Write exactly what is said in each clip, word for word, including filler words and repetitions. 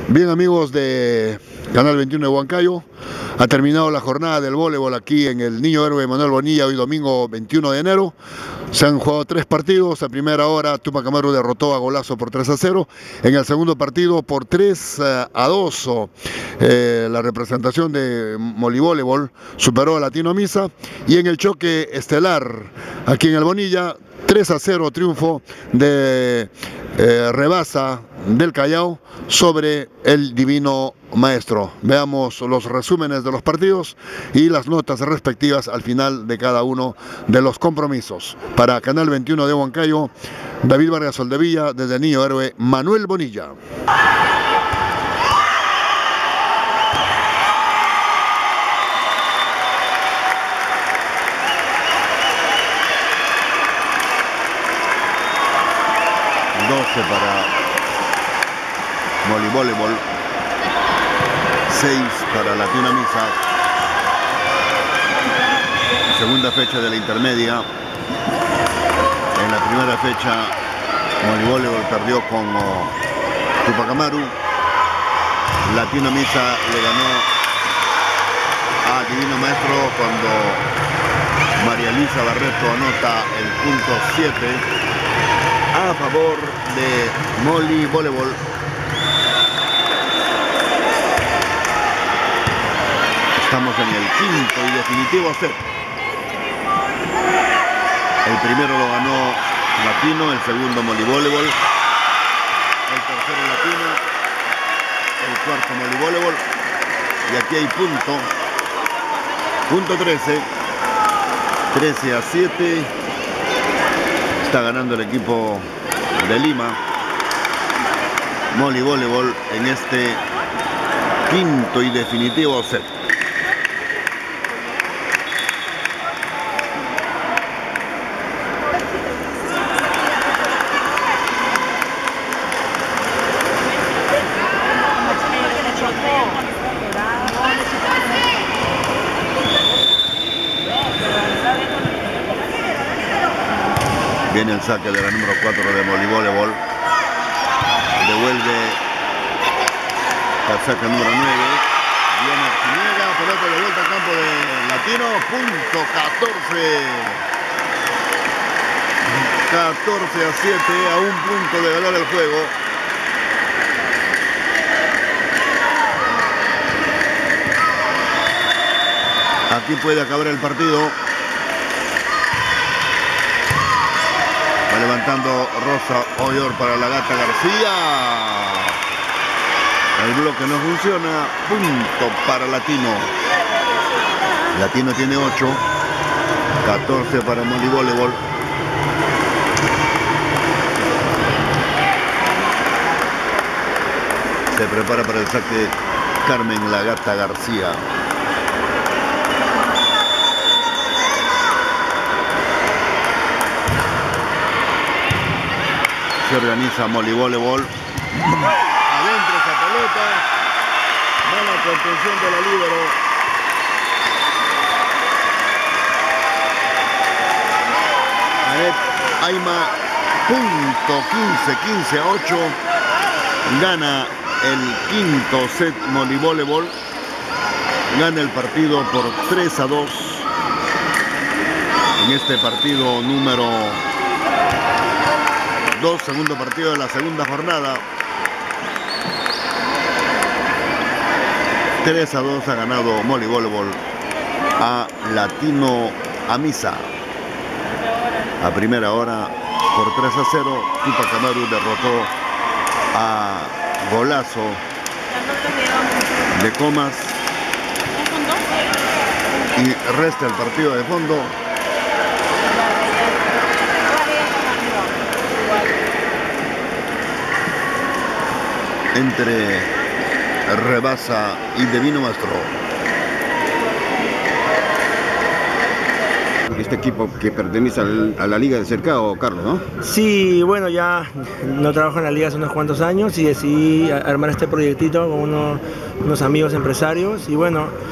Bien, amigos de Canal veintiuno de Huancayo, ha terminado la jornada del voleibol aquí en el Niño Héroe Manuel Bonilla, hoy domingo veintiuno de enero. Se han jugado tres partidos. A primera hora Tupac Amaru derrotó a Golazo por tres a cero. En el segundo partido por tres a dos eh, la representación de Molivoleibol superó a Latino Amisa. Y en el choque estelar aquí en el Bonilla, tres a cero triunfo de eh, Rebasa del Callao sobre el Divino Maestro. Veamos los resúmenes de los partidos y las notas respectivas al final de cada uno de los compromisos. Para Canal veintiuno de Huancayo, David Vargas Soldevilla, desde Niño Héroe Manuel Bonilla. doce para Molivoleibol, seis para Latino Amisa. Segunda fecha de la intermedia. En la primera fecha Molivoleibol perdió con oh, Tupac Amaru. Latino Amisa le ganó a Divino Maestro cuando María Luisa Barreto anota el punto siete a favor de Molivoleibol. Estamos en el quinto y definitivo set. El primero lo ganó Latino, el segundo Molivoleibol, el tercero Latino, el cuarto Molivoleibol, y aquí hay punto, punto trece, trece a siete. Está ganando el equipo de Lima, Molivoleibol, en este quinto y definitivo set. Viene el saque de la número cuatro de Molivoleibol. Devuelve el saque número nueve. Viene Archiniega, pelota de vuelta al campo de Latino. Punto catorce. catorce a siete, a un punto de ganar el juego. Aquí puede acabar el partido. Va levantando Rosa Oyor para la Gata García. El bloque no funciona. Punto para Latino. Latino tiene ocho. catorce para Molivoleibol. Se prepara para el saque Carmen la Gata García. Se organiza Molivoleibol. Adentro esa pelota. Mala contención de la líbero. Anet Aima. Punto quince, quince a ocho. Gana el quinto set Molivoleibol. Gana el partido por tres a dos. En este partido número dos, segundo partido de la segunda jornada. tres a dos ha ganado Molivoleibol a Latino Amisa. A primera hora por tres a cero, Tupac Amaru derrotó a Golazo de Comas. Y resta el partido de fondo. Entre Rebasa y Divino Maestro. Este equipo que pertenece al, a la Liga de Cercado, Carlos, ¿no? Sí, bueno, ya no trabajo en la Liga hace unos cuantos años y decidí armar este proyectito con unos, unos amigos empresarios y bueno,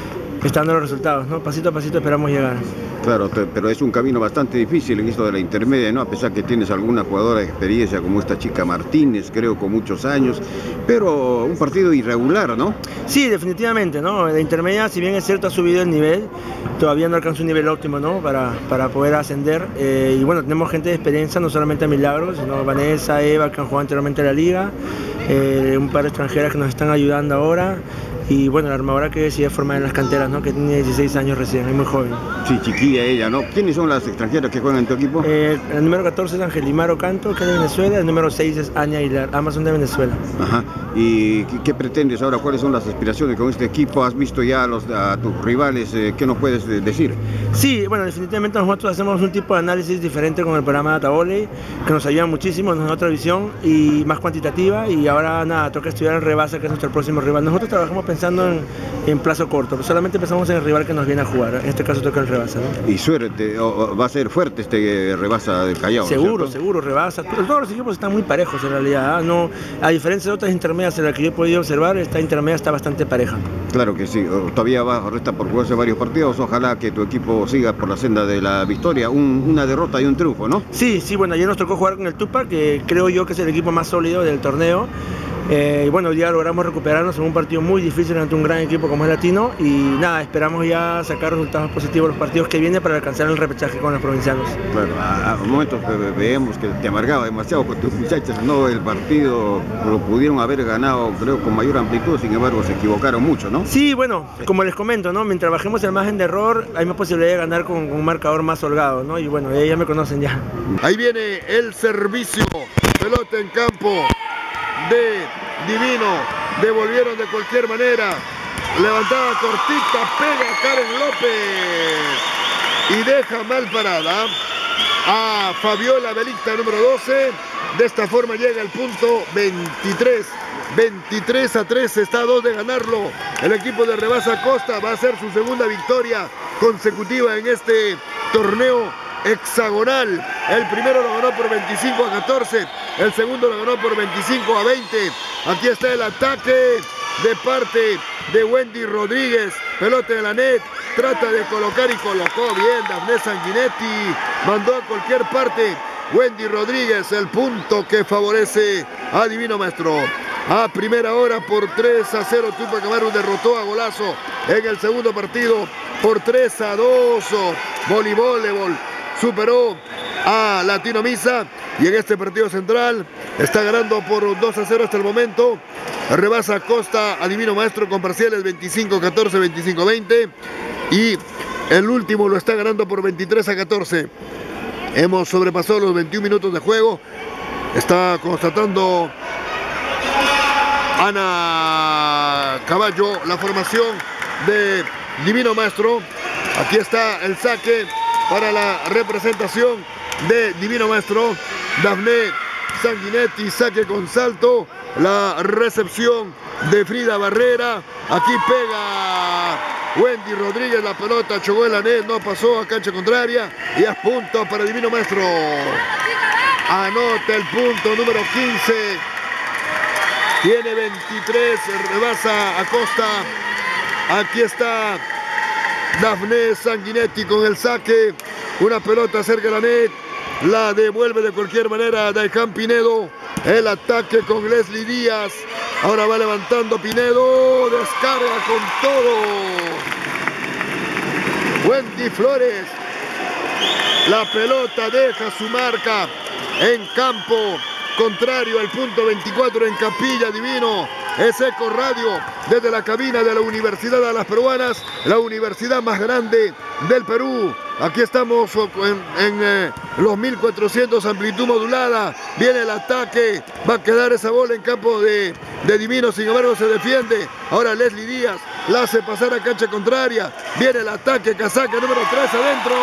está dando los resultados, ¿no? Pasito a pasito esperamos llegar. Claro, pero es un camino bastante difícil en esto de la intermedia, ¿no? A pesar que tienes alguna jugadora de experiencia como esta chica Martínez, creo, con muchos años, pero un partido irregular, ¿no? Sí, definitivamente, ¿no? La intermedia, si bien es cierto, ha subido el nivel, todavía no alcanza un nivel óptimo, ¿no? Para, para poder ascender. Eh, y bueno, tenemos gente de experiencia, no solamente a Milagros, sino Vanessa, Eva, que han jugado anteriormente en la liga, eh, un par de extranjeras que nos están ayudando ahora. Y bueno, la armadora que decide formar en las canteras, ¿no? Que tiene dieciséis años recién, es muy joven. Sí, chiquilla ella, ¿no? ¿Quiénes son las extranjeras que juegan en tu equipo? Eh, el número catorce es Angelimar Ocanto, que es de Venezuela, el número seis es Aña Aguilar, ambas son de Venezuela. Ajá. ¿Y qué, qué pretendes ahora? ¿Cuáles son las aspiraciones con este equipo? ¿Has visto ya a, los, a tus rivales? Eh, ¿Qué nos puedes decir? Sí, bueno, definitivamente nosotros hacemos un tipo de análisis diferente con el programa Data Volley, que nos ayuda muchísimo, nos da otra visión y más cuantitativa, y ahora nada, toca estudiar el Rebasa, que es nuestro próximo rival. Nosotros trabajamos pensando en, en plazo corto, pero solamente pensamos en el rival que nos viene a jugar, en este caso toca el Rebasa, ¿no? Y suerte, o, o va a ser fuerte este Rebasa del Callao, seguro, ¿no? seguro, Rebasa, todos los equipos están muy parejos en realidad, ¿eh? No, a diferencia de otras intermedias en las que yo he podido observar, esta intermedia está bastante pareja. Claro que sí, todavía va, resta por jugarse varios partidos, ojalá que tu equipo siga por la senda de la victoria, un, una derrota y un triunfo, ¿no? Sí, sí, bueno, ayer nos tocó jugar con el Tupac, que creo yo que es el equipo más sólido del torneo. Eh, y bueno, hoy día logramos recuperarnos en un partido muy difícil ante un gran equipo como es Latino, y nada, esperamos ya sacar resultados positivos los partidos que vienen para alcanzar el repechaje con los provincianos. Claro, a, a momentos veíamos que te amargaba demasiado con tus muchachas, no, el partido lo pudieron haber ganado, creo, con mayor amplitud, sin embargo se equivocaron mucho, ¿no? Sí, bueno, como les comento, ¿no? Mientras bajemos el margen de error, hay más posibilidad de ganar con, con un marcador más holgado, ¿no? Y bueno, ya me conocen ya. Ahí viene el servicio, pelota en campo de Divino, devolvieron de cualquier manera, levantada cortita, pega Karen López y deja mal parada a Fabiola Belicta, número doce. De esta forma llega el punto veintitrés, veintitrés a tres, está a dos de ganarlo el equipo de Rebasa Costa. Va a ser su segunda victoria consecutiva en este torneo hexagonal. El primero lo ganó por veinticinco a catorce, el segundo lo ganó por veinticinco a veinte. Aquí está el ataque de parte de Wendy Rodríguez, pelota de la net, trata de colocar y colocó bien Dafne Sanguinetti, mandó a cualquier parte Wendy Rodríguez, el punto que favorece a Divino Maestro. A primera hora por tres a cero, Tupac Amaru derrotó a Golazo en el segundo partido por tres a dos. Voleibol superó a Latino Misa y en este partido central está ganando por dos a cero hasta el momento. Rebasa Costa a Divino Maestro con parciales veinticinco a catorce, veinticinco a veinte, y el último lo está ganando por veintitrés a catorce. Hemos sobrepasado los veintiún minutos de juego. Está constatando Ana Caballo la formación de Divino Maestro. Aquí está el saque para la representación de Divino Maestro. Dafne Sanguinetti, saque con salto. La recepción de Frida Barrera. Aquí pega Wendy Rodríguez, la pelota chocó en la net, no pasó a cancha contraria y es punto para Divino Maestro. Anota el punto número quince. Tiene veintitrés, Rebasa Acosta. Aquí está Dafne Sanguinetti con el saque. Una pelota cerca de la net. La devuelve de cualquier manera Daihan Pinedo. El ataque con Leslie Díaz. Ahora va levantando Pinedo. Descarga con todo. Wendy Flores. La pelota deja su marca en campo contrario al punto veinticuatro en Capilla. Divino. Es Eco Radio desde la cabina de la Universidad de las Peruanas, la universidad más grande del Perú. Aquí estamos en, en eh, los mil cuatrocientos, amplitud modulada. Viene el ataque, va a quedar esa bola en campo de, de Divino, sin embargo se defiende. Ahora Leslie Díaz la hace pasar a cancha contraria. Viene el ataque, casaca número tres adentro.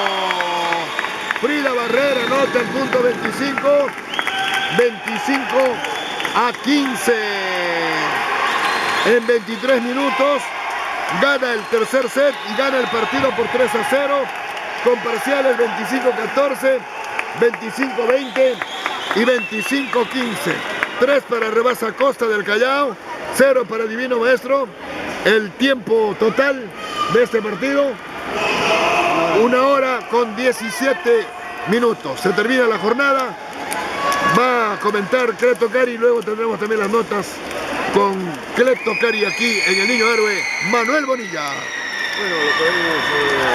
Frida Barrera anota el punto veinticinco, veinticinco a quince. En veintitrés minutos gana el tercer set y gana el partido por tres a cero con parciales veinticinco a catorce, veinticinco a veinte y veinticinco a quince. tres para Rebasa Costa del Callao, cero para Divino Maestro. El tiempo total de este partido. Una hora con diecisiete minutos. Se termina la jornada. Va a comentar Cleto Cari y luego tendremos también las notas con Cleto Cari aquí en el Niño Héroe, Manuel Bonilla. Bueno, lo podemos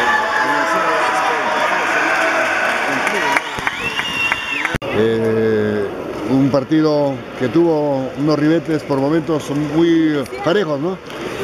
eh, eh, un partido que tuvo unos ribetes por momentos muy parejos, ¿no?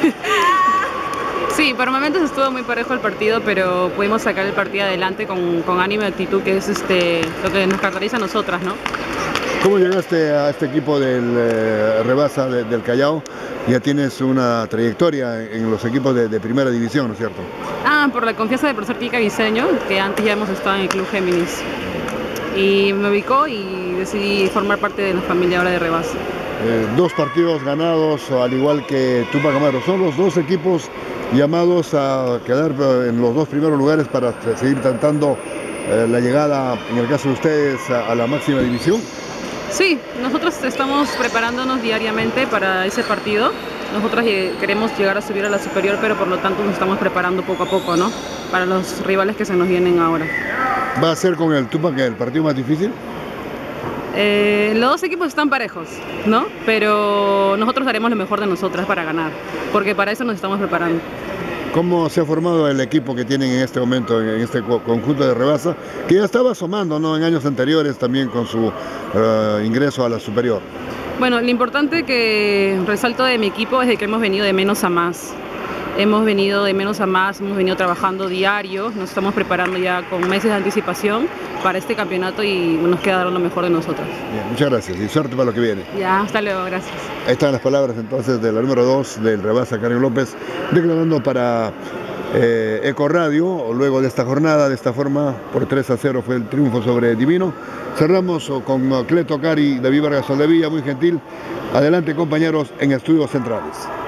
Sí, por momentos estuvo muy parejo el partido, pero pudimos sacar el partido adelante con, con ánimo y actitud, que es este, lo que nos caracteriza a nosotras, ¿no? ¿Cómo llegaste a este equipo del eh, Rebasa de, del Callao? Ya tienes una trayectoria en los equipos de, de primera división, ¿no es cierto? Ah, por la confianza del profesor Kika Guiseño, que antes ya hemos estado en el Club Géminis. Y me ubicó y decidí formar parte de la familia ahora de Rebasa. Eh, dos partidos ganados, al igual que Tupac Amaru. Son los dos equipos llamados a quedar en los dos primeros lugares para seguir tentando eh, la llegada, en el caso de ustedes, a, a la máxima división. Sí, nosotros estamos preparándonos diariamente para ese partido. Nosotros queremos llegar a subir a la superior, pero por lo tanto nos estamos preparando poco a poco, ¿no? Para los rivales que se nos vienen ahora. ¿Va a ser con el Tupac el partido más difícil? Eh, los dos equipos están parejos, ¿no? Pero nosotros haremos lo mejor de nosotras para ganar, porque para eso nos estamos preparando. ¿Cómo se ha formado el equipo que tienen en este momento, en este conjunto de Rebasa, que ya estaba asomando, ¿no?, en años anteriores también con su uh, ingreso a la superior? Bueno, lo importante que resalto de mi equipo es de que hemos venido de menos a más. Hemos venido de menos a más, hemos venido trabajando diario, nos estamos preparando ya con meses de anticipación para este campeonato y nos queda dar lo mejor de nosotros. Bien, muchas gracias y suerte para lo que viene. Ya, hasta luego, gracias. Ahí están las palabras entonces de la número dos del Rebasa, Karen López, declarando para eh, Eco Radio, luego de esta jornada, de esta forma, por tres a cero fue el triunfo sobre Divino. Cerramos con Cleto Cari, David Vargas Soldevilla, muy gentil. Adelante, compañeros, en Estudios Centrales.